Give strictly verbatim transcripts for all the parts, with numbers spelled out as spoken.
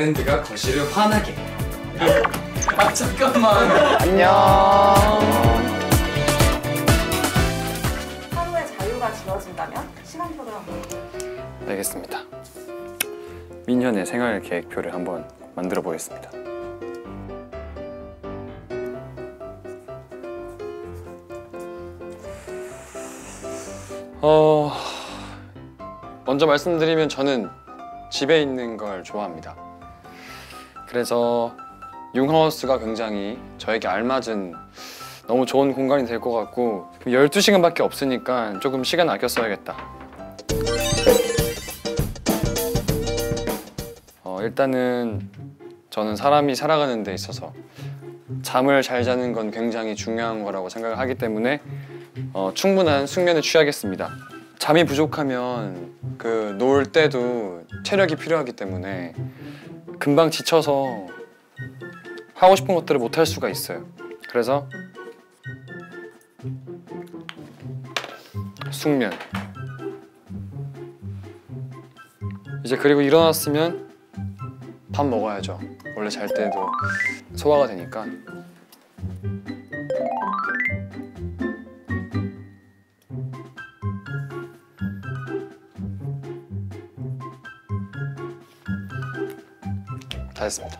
트렌드가 거실을 환하게. 아 잠깐만. 안녕. 하루의 자유가 주어진다면 시간표를 한번. 알겠습니다. 민현의 생활 계획표를 한번 만들어 보겠습니다. 어... 먼저 말씀드리면 저는 집에 있는 걸 좋아합니다. 그래서 융하우스가 굉장히 저에게 알맞은 너무 좋은 공간이 될 것 같고 열두 시간밖에 없으니까 조금 시간 아껴 써야겠다. 어, 일단은 저는 사람이 살아가는 데 있어서 잠을 잘 자는 건 굉장히 중요한 거라고 생각을 하기 때문에 어, 충분한 숙면을 취하겠습니다. 잠이 부족하면 그 놀 때도 체력이 필요하기 때문에 금방 지쳐서 하고 싶은 것들을 못 할 수가 있어요. 그래서 숙면. 이제 그리고 일어났으면 밥 먹어야죠. 원래 잘 때도 소화가 되니까. 다 했습니다.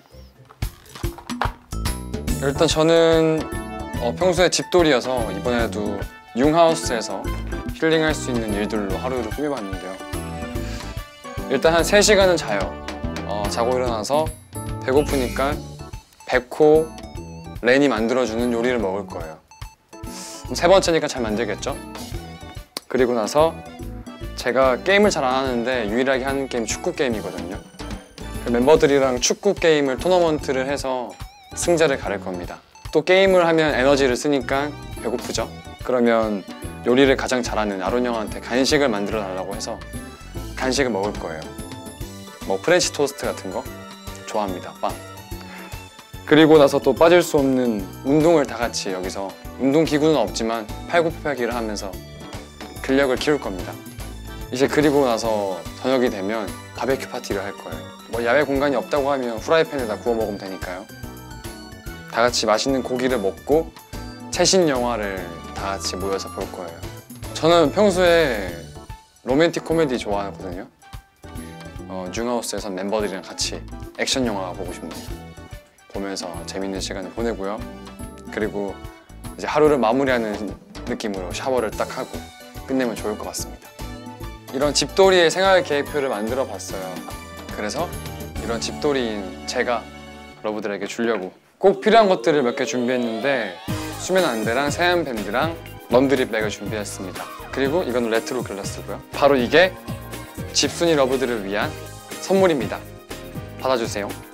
일단 저는 어, 평소에 집돌이여서 이번에도 융하우스에서 힐링할 수 있는 일들로 하루를 꾸며봤는데요. 일단 한 세 시간은 자요. 어, 자고 일어나서 배고프니까 백호 렌이 만들어주는 요리를 먹을 거예요. 세 번째니까 잘 만들겠죠? 그리고 나서 제가 게임을 잘 안 하는데 유일하게 하는 게임 축구 게임이거든요. 멤버들이랑 축구 게임을 토너먼트를 해서 승자를 가릴 겁니다. 또 게임을 하면 에너지를 쓰니까 배고프죠? 그러면 요리를 가장 잘하는 아론 형한테 간식을 만들어 달라고 해서 간식을 먹을 거예요. 뭐 프렌치 토스트 같은 거 좋아합니다. 빵. 그리고 나서 또 빠질 수 없는 운동을 다 같이 여기서 운동기구는 없지만 팔굽혀펴기를 하면서 근력을 키울 겁니다. 이제 그리고 나서 저녁이 되면 바베큐 파티를 할 거예요. 뭐 야외 공간이 없다고 하면 후라이팬에다 구워 먹으면 되니까요. 다 같이 맛있는 고기를 먹고 최신 영화를 다 같이 모여서 볼 거예요. 저는 평소에 로맨틱 코미디 좋아하거든요. 어, 융하우스에서 멤버들이랑 같이 액션 영화 보고 싶네요. 보면서 재밌는 시간을 보내고요. 그리고 이제 하루를 마무리하는 느낌으로 샤워를 딱 하고 끝내면 좋을 것 같습니다. 이런 집돌이의 생활 계획표를 만들어 봤어요. 그래서 이런 집돌이인 제가 여러분들에게 주려고 꼭 필요한 것들을 몇 개 준비했는데 수면 안대랑 세안 밴드랑 런드리 백을 준비했습니다. 그리고 이건 레트로 글라스고요. 바로 이게 집순이 러브들을 위한 선물입니다. 받아주세요.